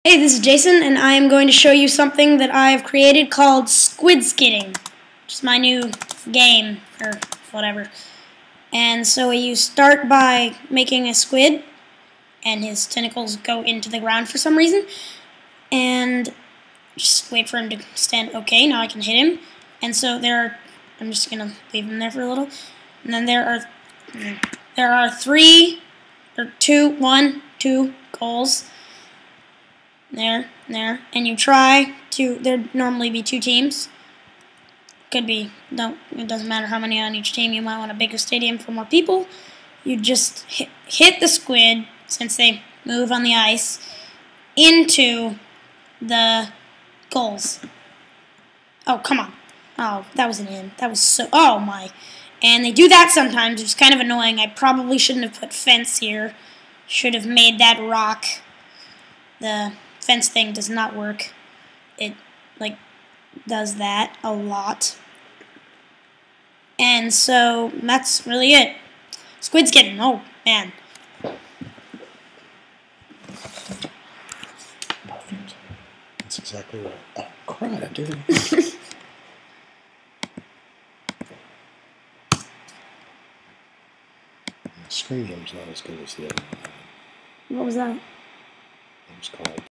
Hey, this is Jason, and I am going to show you something that I've created called Squid Skidding, which is my new game, or whatever. And so you start by making a squid, and his tentacles go into the ground for some reason, and just wait for him to stand. Okay, now I can hit him. And so I'm just going to leave him there for a little, and then there are two goals. There, and you try to, there'd normally be two teams. Could be, it doesn't matter how many on each team. You might want a bigger stadium for more people. You just hit the squid, since they move on the ice, into the goals. Oh, come on. Oh, that was an in. That was so, oh my. And they do that sometimes, which is kind of annoying. I probably shouldn't have put fence here. Should have made that rock. The fence thing does not work. It does that a lot. And so that's really it. Squid Skidding. Oh man. Perfect. That's exactly right. Oh crap, I did it. The screen game's not as good as the other one. What was that? It was called